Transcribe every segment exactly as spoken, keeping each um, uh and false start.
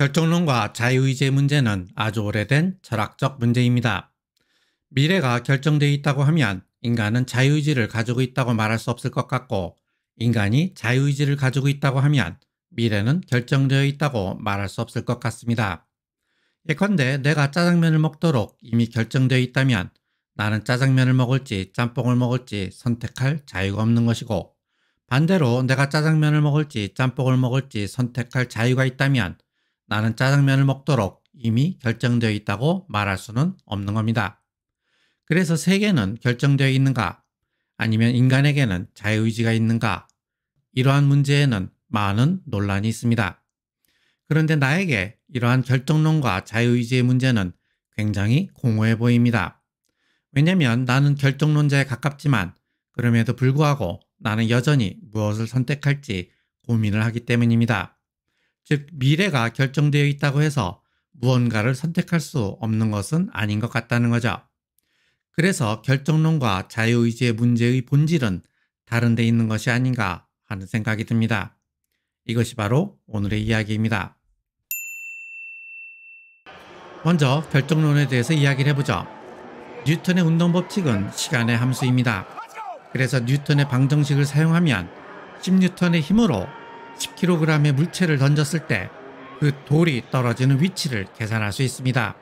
결정론과 자유의지의 문제는 아주 오래된 철학적 문제입니다. 미래가 결정되어 있다고 하면 인간은 자유의지를 가지고 있다고 말할 수 없을 것 같고, 인간이 자유의지를 가지고 있다고 하면 미래는 결정되어 있다고 말할 수 없을 것 같습니다. 예컨대 내가 짜장면을 먹도록 이미 결정되어 있다면 나는 짜장면을 먹을지 짬뽕을 먹을지 선택할 자유가 없는 것이고, 반대로 내가 짜장면을 먹을지 짬뽕을 먹을지 선택할 자유가 있다면 나는 짜장면을 먹도록 이미 결정되어 있다고 말할 수는 없는 겁니다. 그래서 세계는 결정되어 있는가? 아니면 인간에게는 자유의지가 있는가? 이러한 문제에는 많은 논란이 있습니다. 그런데 나에게 이러한 결정론과 자유의지의 문제는 굉장히 공허해 보입니다. 왜냐하면 나는 결정론자에 가깝지만 그럼에도 불구하고 나는 여전히 무엇을 선택할지 고민을 하기 때문입니다. 즉, 미래가 결정되어 있다고 해서 무언가를 선택할 수 없는 것은 아닌 것 같다는 거죠. 그래서 결정론과 자유의지의 문제의 본질은 다른 데 있는 것이 아닌가 하는 생각이 듭니다. 이것이 바로 오늘의 이야기입니다. 먼저 결정론에 대해서 이야기를 해보죠. 뉴턴의 운동법칙은 시간의 함수입니다. 그래서 뉴턴의 방정식을 사용하면 십 뉴턴의 힘으로 십 킬로그램의 물체를 던졌을 때 그 돌이 떨어지는 위치를 계산할 수 있습니다.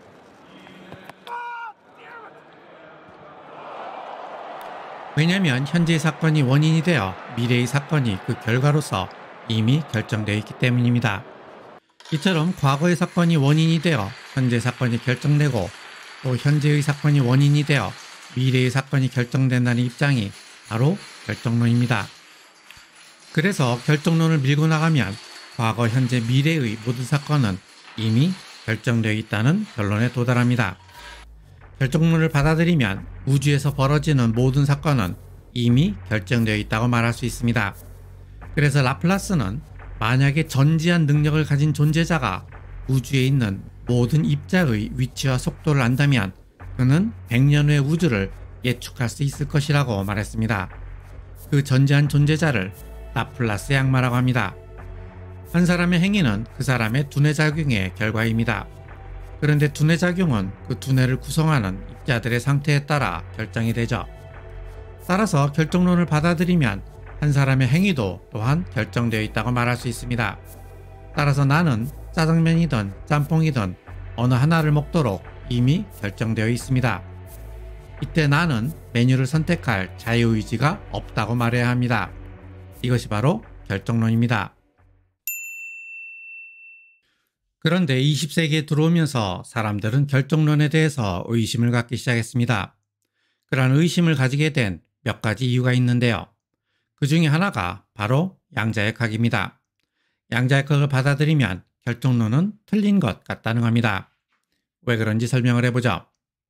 왜냐하면 현재의 사건이 원인이 되어 미래의 사건이 그 결과로서 이미 결정되어 있기 때문입니다. 이처럼 과거의 사건이 원인이 되어 현재 사건이 결정되고, 또 현재의 사건이 원인이 되어 미래의 사건이 결정된다는 입장이 바로 결정론입니다. 그래서 결정론을 밀고 나가면 과거, 현재, 미래의 모든 사건은 이미 결정되어 있다는 결론에 도달합니다. 결정론을 받아들이면 우주에서 벌어지는 모든 사건은 이미 결정되어 있다고 말할 수 있습니다. 그래서 라플라스는 만약에 전지한 능력을 가진 존재자가 우주에 있는 모든 입자의 위치와 속도를 안다면 그는 백 년 후의 우주를 예측할 수 있을 것이라고 말했습니다. 그 전지한 존재자를 라플라스 양마라고 합니다. 한 사람의 행위는 그 사람의 두뇌작용의 결과입니다. 그런데 두뇌작용은 그 두뇌를 구성하는 입자들의 상태에 따라 결정이 되죠. 따라서 결정론을 받아들이면 한 사람의 행위도 또한 결정되어 있다고 말할 수 있습니다. 따라서 나는 짜장면이든 짬뽕이든 어느 하나를 먹도록 이미 결정되어 있습니다. 이때 나는 메뉴를 선택할 자유의지가 없다고 말해야 합니다. 이것이 바로 결정론입니다. 그런데 이십 세기에 들어오면서 사람들은 결정론에 대해서 의심을 갖기 시작했습니다. 그러한 의심을 가지게 된 몇 가지 이유가 있는데요. 그 중에 하나가 바로 양자역학입니다. 양자역학을 받아들이면 결정론은 틀린 것 같다는 겁니다. 왜 그런지 설명을 해보죠.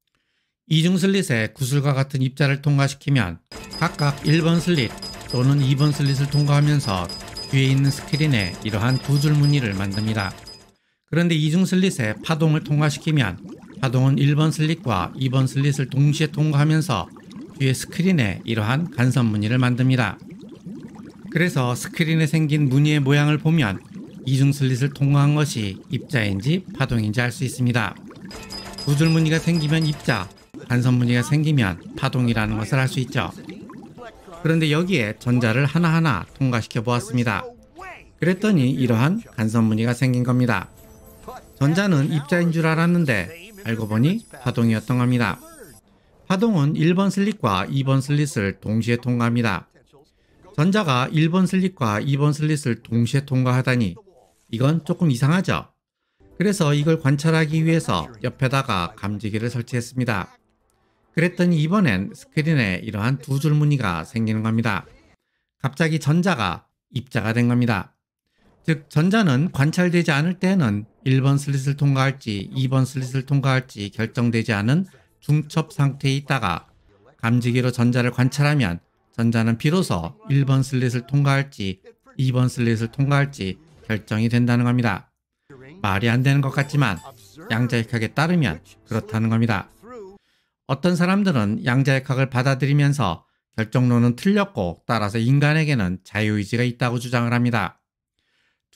이중슬릿에 구슬과 같은 입자를 통과시키면 각각 일 번 슬릿 또는 이 번 슬릿을 통과하면서 뒤에 있는 스크린에 이러한 두 줄 무늬를 만듭니다. 그런데 이중슬릿에 파동을 통과시키면 파동은 일 번 슬릿과 이 번 슬릿을 동시에 통과하면서 뒤에 스크린에 이러한 간선 무늬를 만듭니다. 그래서 스크린에 생긴 무늬의 모양을 보면 이중슬릿을 통과한 것이 입자인지 파동인지 알 수 있습니다. 두 줄 무늬가 생기면 입자, 간선 무늬가 생기면 파동이라는 것을 알 수 있죠. 그런데 여기에 전자를 하나하나 통과시켜 보았습니다. 그랬더니 이러한 간선 무늬가 생긴 겁니다. 전자는 입자인 줄 알았는데 알고 보니 파동이었던 겁니다. 파동은 일 번 슬릿과 이 번 슬릿을 동시에 통과합니다. 전자가 일 번 슬릿과 이 번 슬릿을 동시에 통과하다니 이건 조금 이상하죠? 그래서 이걸 관찰하기 위해서 옆에다가 감지기를 설치했습니다. 그랬더니 이번엔 스크린에 이러한 두 줄 무늬가 생기는 겁니다. 갑자기 전자가 입자가 된 겁니다. 즉, 전자는 관찰되지 않을 때는 일 번 슬릿을 통과할지 이 번 슬릿을 통과할지 결정되지 않은 중첩 상태에 있다가 감지기로 전자를 관찰하면 전자는 비로소 일 번 슬릿을 통과할지 이 번 슬릿을 통과할지 결정이 된다는 겁니다. 말이 안 되는 것 같지만 양자역학에 따르면 그렇다는 겁니다. 어떤 사람들은 양자역학을 받아들이면서 결정론은 틀렸고 따라서 인간에게는 자유의지가 있다고 주장을 합니다.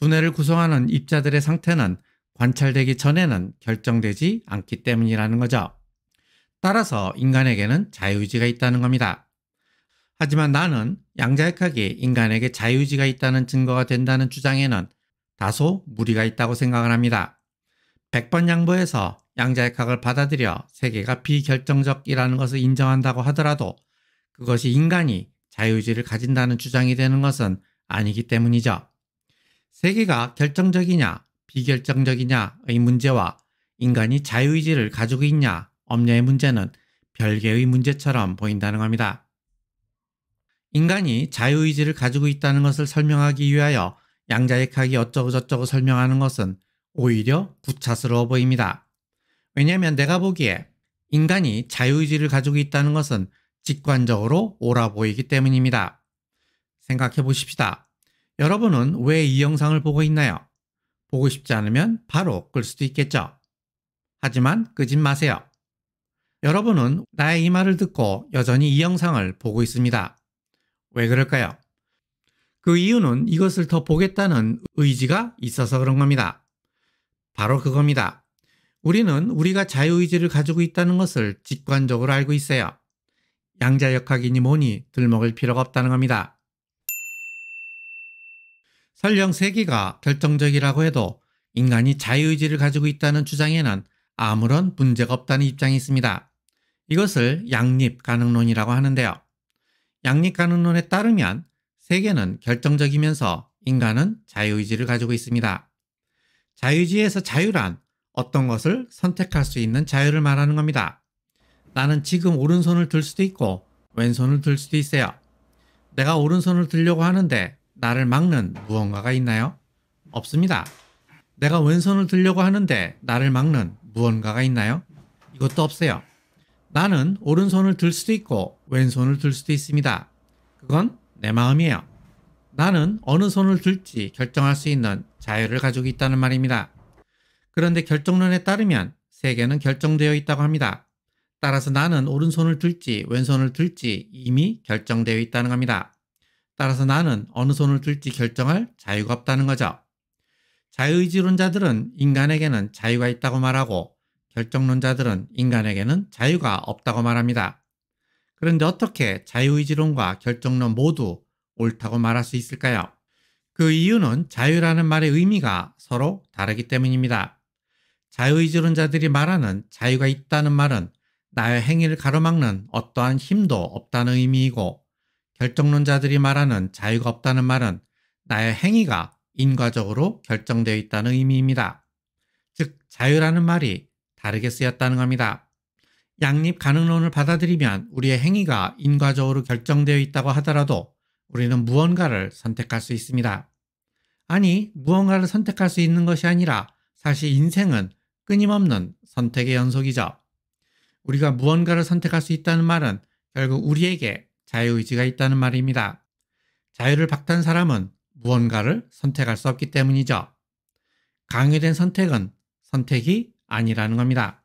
두뇌를 구성하는 입자들의 상태는 관찰되기 전에는 결정되지 않기 때문이라는 거죠. 따라서 인간에게는 자유의지가 있다는 겁니다. 하지만 나는 양자역학이 인간에게 자유의지가 있다는 증거가 된다는 주장에는 다소 무리가 있다고 생각을 합니다. 백 번 양보해서 양자역학을 받아들여 세계가 비결정적이라는 것을 인정한다고 하더라도 그것이 인간이 자유의지를 가진다는 주장이 되는 것은 아니기 때문이죠. 세계가 결정적이냐 비결정적이냐의 문제와 인간이 자유의지를 가지고 있냐 없냐의 문제는 별개의 문제처럼 보인다는 겁니다. 인간이 자유의지를 가지고 있다는 것을 설명하기 위하여 양자역학이 어쩌고저쩌고 설명하는 것은 오히려 구차스러워 보입니다. 왜냐하면 내가 보기에 인간이 자유의지를 가지고 있다는 것은 직관적으로 옳아 보이기 때문입니다. 생각해 보십시다. 여러분은 왜 이 영상을 보고 있나요? 보고 싶지 않으면 바로 끌 수도 있겠죠. 하지만 끄진 마세요. 여러분은 나의 이 말을 듣고 여전히 이 영상을 보고 있습니다. 왜 그럴까요? 그 이유는 이것을 더 보겠다는 의지가 있어서 그런 겁니다. 바로 그겁니다. 우리는 우리가 자유의지를 가지고 있다는 것을 직관적으로 알고 있어요. 양자역학이니 뭐니 들먹을 필요가 없다는 겁니다. 설령 세계가 결정적이라고 해도 인간이 자유의지를 가지고 있다는 주장에는 아무런 문제가 없다는 입장이 있습니다. 이것을 양립가능론이라고 하는데요. 양립가능론에 따르면 세계는 결정적이면서 인간은 자유의지를 가지고 있습니다. 자유의지에서 자유란 어떤 것을 선택할 수 있는 자유를 말하는 겁니다. 나는 지금 오른손을 들 수도 있고 왼손을 들 수도 있어요. 내가 오른손을 들려고 하는데 나를 막는 무언가가 있나요? 없습니다. 내가 왼손을 들려고 하는데 나를 막는 무언가가 있나요? 이것도 없어요. 나는 오른손을 들 수도 있고 왼손을 들 수도 있습니다. 그건 내 마음이에요. 나는 어느 손을 들지 결정할 수 있는 자유를 가지고 있다는 말입니다. 그런데 결정론에 따르면 세계는 결정되어 있다고 합니다. 따라서 나는 오른손을 들지 왼손을 들지 이미 결정되어 있다는 겁니다. 따라서 나는 어느 손을 들지 결정할 자유가 없다는 거죠. 자유의지론자들은 인간에게는 자유가 있다고 말하고 결정론자들은 인간에게는 자유가 없다고 말합니다. 그런데 어떻게 자유의지론과 결정론 모두 옳다고 말할 수 있을까요? 그 이유는 자유라는 말의 의미가 서로 다르기 때문입니다. 자유의지론자들이 말하는 자유가 있다는 말은 나의 행위를 가로막는 어떠한 힘도 없다는 의미이고, 결정론자들이 말하는 자유가 없다는 말은 나의 행위가 인과적으로 결정되어 있다는 의미입니다. 즉 자유라는 말이 다르게 쓰였다는 겁니다. 양립가능론을 받아들이면 우리의 행위가 인과적으로 결정되어 있다고 하더라도 우리는 무언가를 선택할 수 있습니다. 아니, 무언가를 선택할 수 있는 것이 아니라 사실 인생은 끊임없는 선택의 연속이죠. 우리가 무언가를 선택할 수 있다는 말은 결국 우리에게 자유의지가 있다는 말입니다. 자유를 박탈한 사람은 무언가를 선택할 수 없기 때문이죠. 강요된 선택은 선택이 아니라는 겁니다.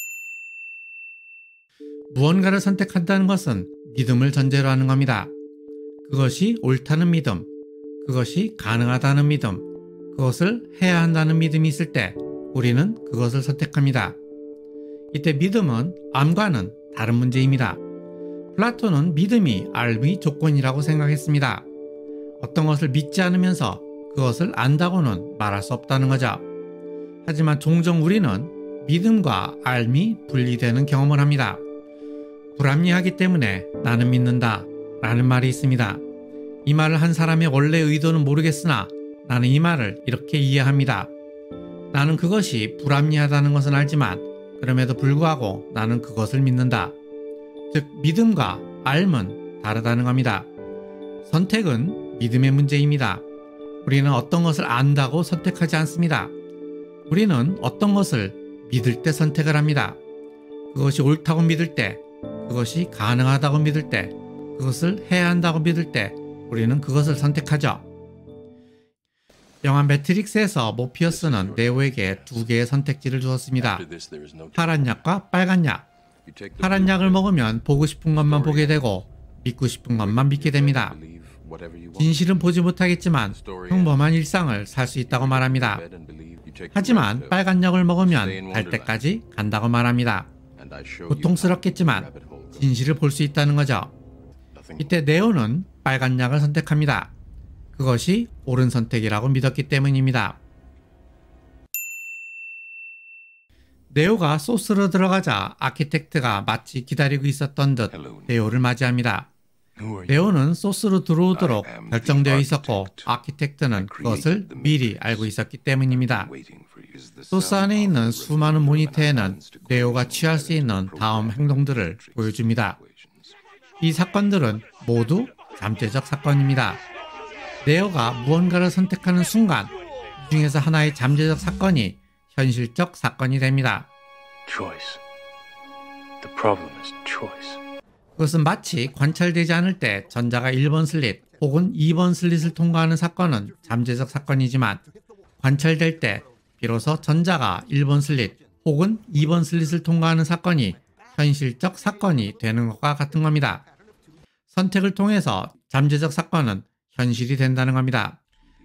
무언가를 선택한다는 것은 믿음을 전제로 하는 겁니다. 그것이 옳다는 믿음, 그것이 가능하다는 믿음, 그것을 해야 한다는 믿음이 있을 때 우리는 그것을 선택합니다. 이때 믿음은 암과는 다른 문제입니다. 플라톤은 믿음이 알미 조건이라고 생각했습니다. 어떤 것을 믿지 않으면서 그것을 안다고는 말할 수 없다는 거죠. 하지만 종종 우리는 믿음과 알미 분리되는 경험을 합니다. 불합리하기 때문에 나는 믿는다 라는 말이 있습니다. 이 말을 한 사람의 원래 의도는 모르겠으나 나는 이 말을 이렇게 이해합니다. 나는 그것이 불합리하다는 것은 알지만 그럼에도 불구하고 나는 그것을 믿는다. 즉 믿음과 알은 다르다는 겁니다. 선택은 믿음의 문제입니다. 우리는 어떤 것을 안다고 선택하지 않습니다. 우리는 어떤 것을 믿을 때 선택을 합니다. 그것이 옳다고 믿을 때, 그것이 가능하다고 믿을 때, 그것을 해야 한다고 믿을 때 우리는 그것을 선택하죠. 영화 매트릭스에서 모피어스는 네오에게 두 개의 선택지를 주었습니다. 파란 약과 빨간 약. 파란 약을 먹으면 보고 싶은 것만 보게 되고 믿고 싶은 것만 믿게 됩니다. 진실은 보지 못하겠지만 평범한 일상을 살 수 있다고 말합니다. 하지만 빨간 약을 먹으면 갈 때까지 간다고 말합니다. 고통스럽겠지만 진실을 볼 수 있다는 거죠. 이때 네오는 빨간 약을 선택합니다. 그것이 옳은 선택이라고 믿었기 때문입니다. 네오가 소스로 들어가자 아키텍트가 마치 기다리고 있었던 듯 네오를 맞이합니다. 네오는 소스로 들어오도록 결정되어 있었고 아키텍트는 그것을 미리 알고 있었기 때문입니다. 소스 안에 있는 수많은 모니터에는 네오가 취할 수 있는 다음 행동들을 보여줍니다. 이 사건들은 모두 잠재적 사건입니다. 네오가 무언가를 선택하는 순간 이 중에서 하나의 잠재적 사건이 현실적 사건이 됩니다. Choice. The problem is choice. 그것은 마치 관찰되지 않을 때 전자가 일 번 슬릿 혹은 이 번 슬릿을 통과하는 사건은 잠재적 사건이지만 관찰될 때 비로소 전자가 일 번 슬릿 혹은 이 번 슬릿을 통과하는 사건이 현실적 사건이 되는 것과 같은 겁니다. 선택을 통해서 잠재적 사건은 현실이 된다는 겁니다.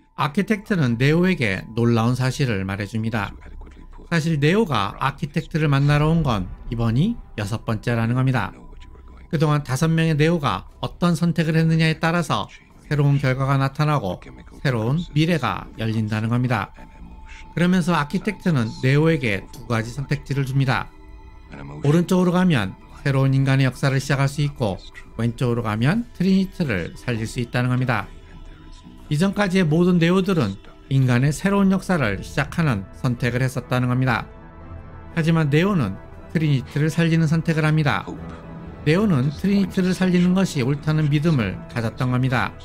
아키텍트는 네오에게 놀라운 사실을 말해줍니다. 사실 네오가 아키텍트를 만나러 온 건 이번이 여섯 번째라는 겁니다. 그동안 다섯 명의 네오가 어떤 선택을 했느냐에 따라서 새로운 결과가 나타나고 새로운 미래가 열린다는 겁니다. 그러면서 아키텍트는 네오에게 두 가지 선택지를 줍니다. 오른쪽으로 가면 새로운 인간의 역사를 시작할 수 있고 왼쪽으로 가면 트리니티를 살릴 수 있다는 겁니다. 이전까지의 모든 네오들은 인간의 새로운 역사를 시작하는 선택을 했었다는 겁니다. 하지만 네오는 트리니티를 살리는 선택을 합니다. 네오는 트리니티를 살리는 것이 옳다는 믿음을 가졌던 겁니다.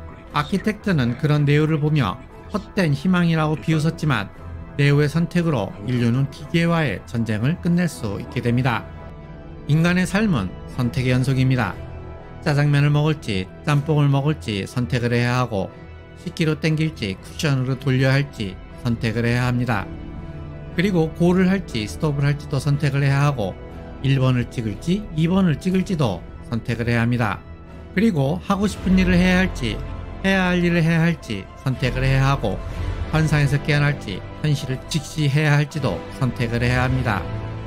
아키텍트는 그런 네오를 보며 헛된 희망이라고 비웃었지만 네오의 선택으로 인류는 기계와의 전쟁을 끝낼 수 있게 됩니다. 인간의 삶은 선택의 연속입니다. 짜장면을 먹을지 짬뽕을 먹을지 선택을 해야 하고 식기로 땡길지 쿠션으로 돌려야 할지 선택을 해야 합니다. 그리고 고를 할지 스톱을 할지도 선택을 해야 하고 일 번을 찍을지 이 번을 찍을지도 선택을 해야 합니다. 그리고 하고 싶은 일을 해야 할지 해야 할 일을 해야 할지 선택을 해야 하고 환상에서 깨어날지 현실을 직시 해야 할지도 선택을 해야 합니다.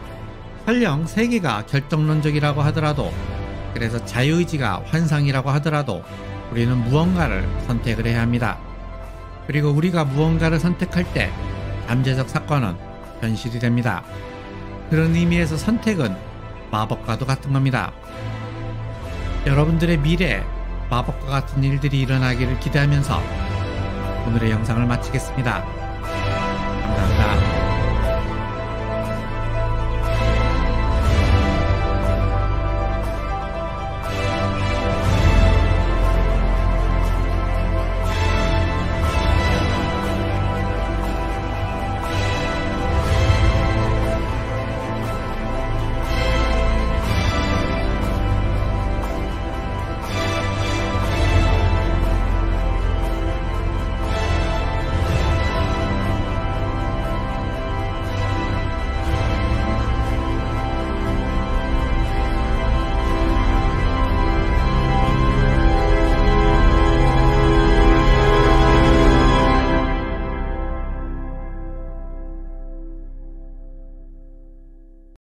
설령 세계가 결정론적이라고 하더라도 그래서 자유의지가 환상이라고 하더라도 우리는 무언가를 선택을 해야 합니다. 그리고 우리가 무언가를 선택할 때 잠재적 사건은 현실이 됩니다. 그런 의미에서 선택은 마법과도 같은 겁니다. 여러분들의 미래에 마법과 같은 일들이 일어나기를 기대하면서 오늘의 영상을 마치겠습니다. 감사합니다.